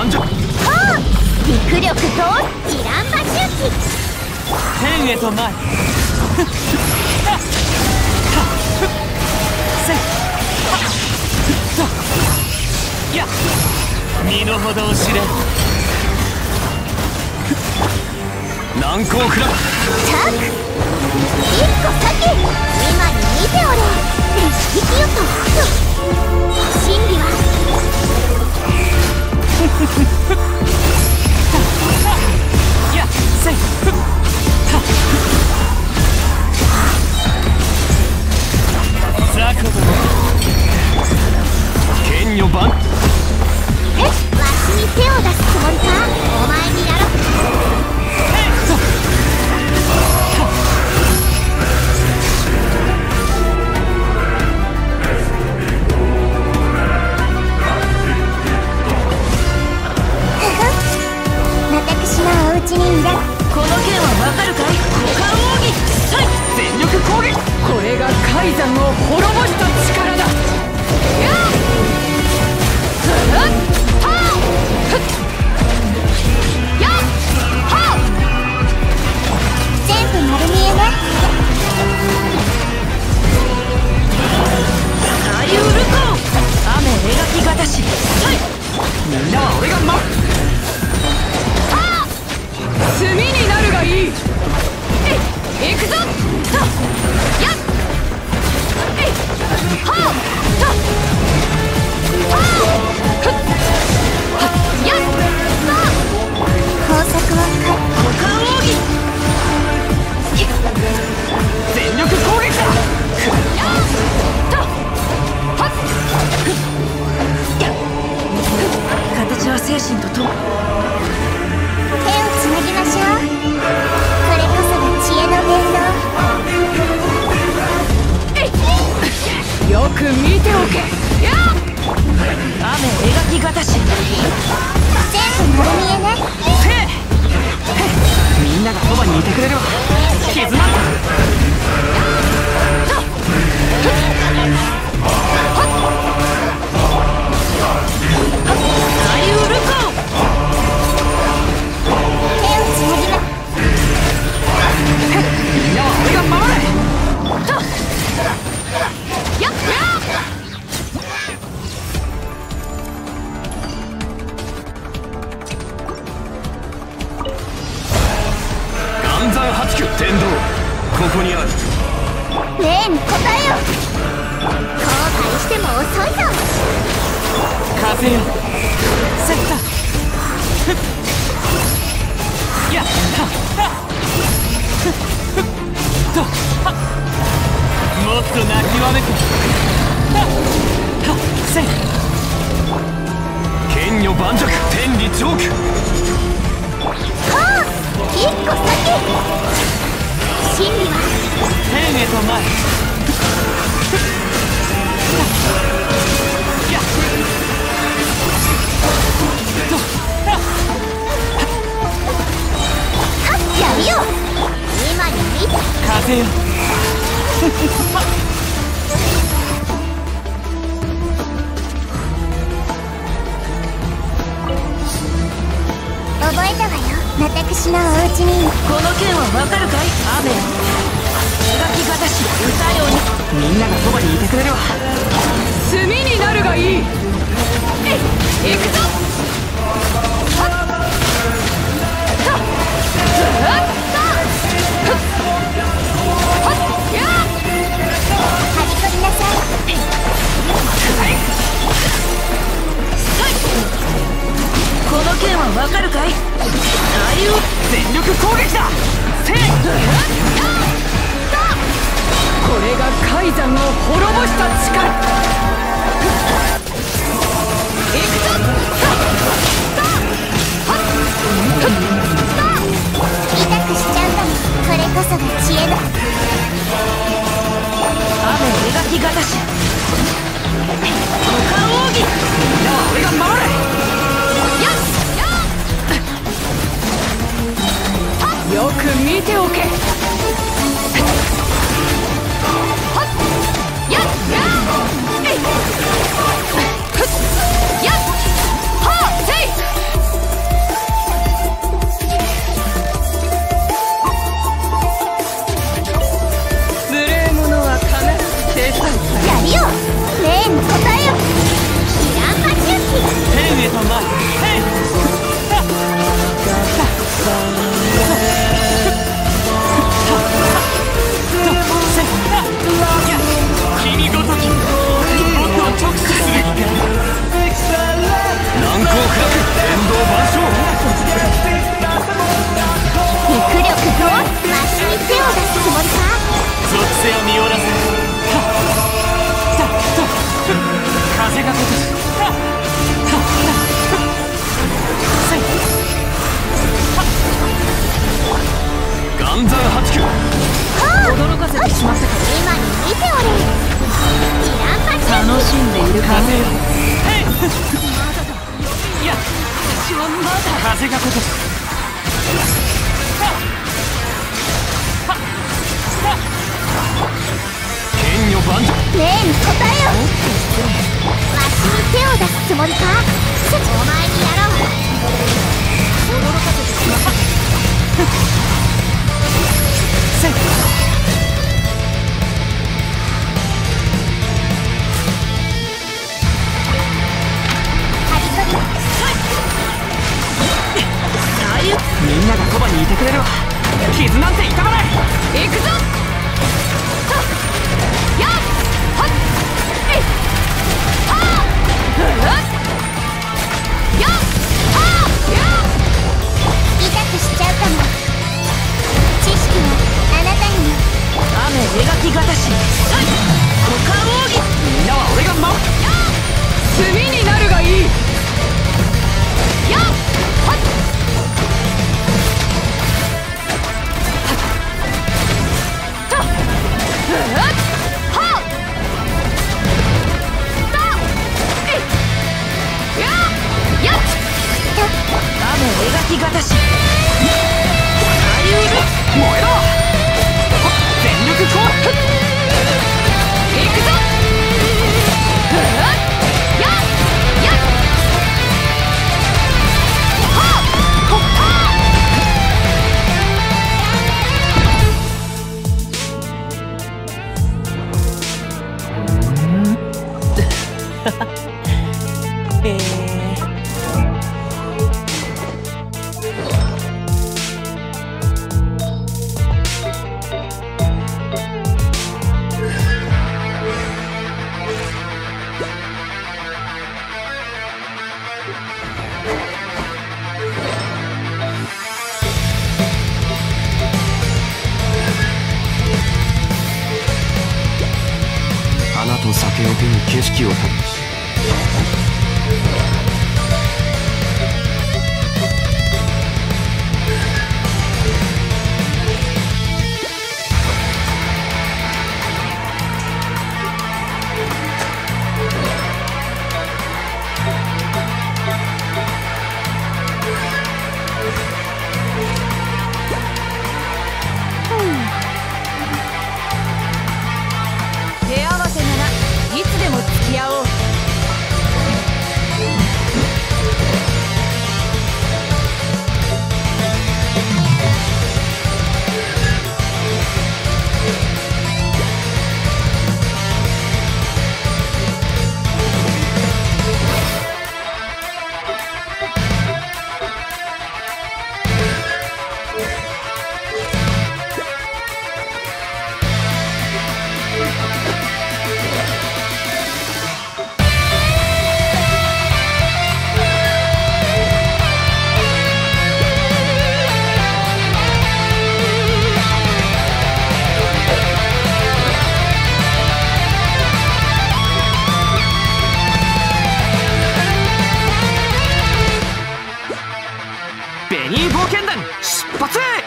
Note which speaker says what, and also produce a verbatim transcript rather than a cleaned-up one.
Speaker 1: 盤石。
Speaker 2: 陸力とイランバ周期。
Speaker 1: 天へと前。や身の程を知れ。難攻不落。
Speaker 2: チャック一個先。今に見ておれ。一匹よと真理は
Speaker 1: やせい。ザコ殿剣女番。
Speaker 2: え、わしに手を出すつもりか。お前にやろう。私のお家にいら。
Speaker 3: この剣はわかるかい。股間奥義。
Speaker 1: 全力攻撃。
Speaker 3: これが海山を滅ぼした力だ。やっ
Speaker 2: 全部丸見えね。
Speaker 3: サリュールコー雨描きがたし。
Speaker 1: みんなは俺が守る。
Speaker 3: 炭になるがいい。えい、行くぞ。やっえい、はあやっ
Speaker 2: 工作はか。
Speaker 3: 股間奥義。
Speaker 1: 全力攻撃だ。
Speaker 3: やっはっ形は精神ととも。
Speaker 2: 手をつなぎましょう。これこそが知恵の伝道。
Speaker 3: よく見ておけ。やっ雨描きがたし。
Speaker 2: 全部丸見えね。
Speaker 1: みんながそばにいてくれれば絆だ。
Speaker 3: サリュールコー
Speaker 2: 手をつなぎま。
Speaker 1: みんなは俺が守れ。
Speaker 3: やっ
Speaker 1: 岩山八九天道、ここにある。
Speaker 2: 例に答えよ。後悔しても遅いぞ。
Speaker 1: 風よセッタ。やっはっともっと泣きわめて。はっはっせい。剣女盤石天理チョーク。
Speaker 2: はあ一個先。真理は
Speaker 1: 天へと前。やっとはっ
Speaker 2: はっやるよ。今に見て。
Speaker 1: 風よ
Speaker 2: 覚えたわよ。私のお家に。
Speaker 3: この剣はわかるかい。雨描きがたし。歌ように。
Speaker 1: みんながそばにいてくれれば
Speaker 3: 炭になるがいい。えい、行くぞ。はっはっはっはっやっ
Speaker 2: はびこりなさい。
Speaker 3: この剣はわかるかい。サリュー
Speaker 1: 全力攻撃だ。せい。
Speaker 3: これが海山を滅ぼした力。行くぞ。
Speaker 2: 痛くしちゃうんだもん。これこそが知恵だ。
Speaker 3: 雨描きがたし。股間奥義。
Speaker 1: みんなは俺が守れ。
Speaker 3: よく見ておけ。はっいるか。
Speaker 1: 風よ。へい。
Speaker 3: いや、私はまだ。
Speaker 1: 風がことす。剣女万丈。
Speaker 2: 例に答えよ。わしに手を出すつもりか。お前にやろう。驚かせてしまった。
Speaker 1: せん。みんながそばにいてくれるわ。傷なんて痛まない。
Speaker 3: 行くぞ。やっはっえいはあやっはあやっ
Speaker 2: 痛くしちゃうかも。知識はあなたにも。
Speaker 3: 雨描きがたし股間奥義。
Speaker 1: みんなは俺が守る。
Speaker 3: 炭になるがいい。やっはっとっはっはっとえいやっやっ雨描きがたし
Speaker 1: 燃えろ。全力攻撃。
Speaker 3: 行くぞ。やっやっはっほっは
Speaker 1: えー花と酒を手に景色を旅し、
Speaker 3: 手合わせならいつでも付き合おう。紅冒険団出発。